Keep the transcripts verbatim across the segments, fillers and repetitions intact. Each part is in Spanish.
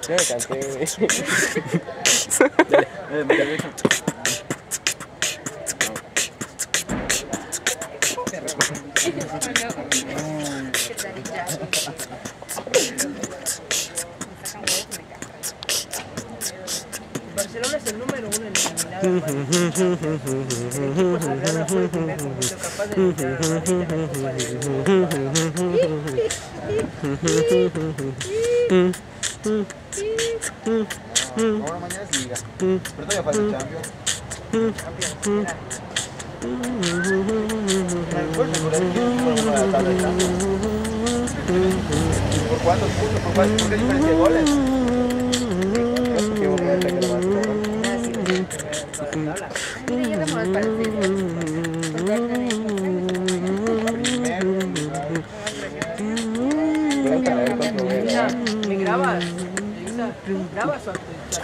Ya me cansé, güey. Dale, dale, me deja. Barcelona es el número uno en la mirada. El equipo azulgrana fue el primer conjunto capaz de vencer al Madrid en la Copa del Mundo. Ahora mañana es liga. Pero todavía falta el cambio. ¿Por cuántos puntos? ¿Por cuántos? ¿Por qué diferencia de goles? Mira, ya vamos al Elisa, ¿me grabas? Elisa, ¿grabas o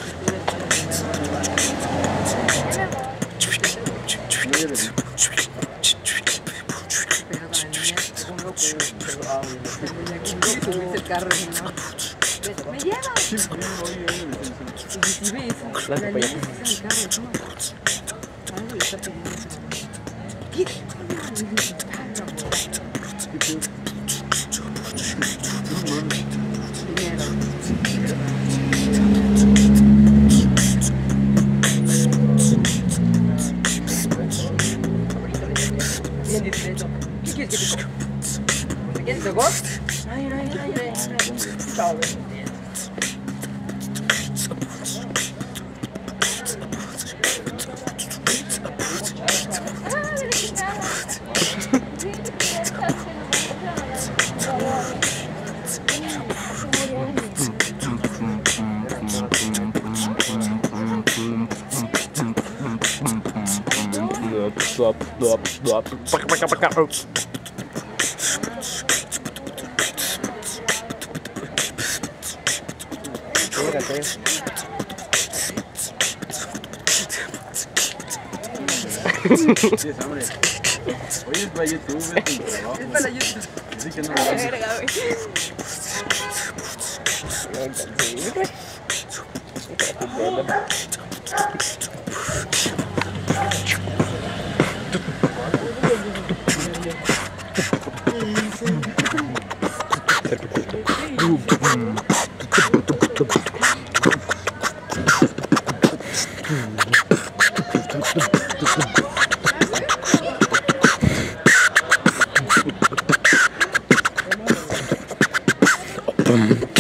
el carro, ¿no? ¿Me llevas? Y ves, la niña está en el carro, ¿no? Algo le está pidiendo. ¿Qué? Bien discreto. ¿Qué quieres que te coma? ¿Te quieres de ghost? Ay, ay, ay, ay, ay. Chao. Blop, blop, blop. Paca, paca, paca. Fíjate. Sí, hombre. Oye, es para YouTube, es tu trabajo. Es para YouTube. Así que no lo hagas. Verga, güey. Boom.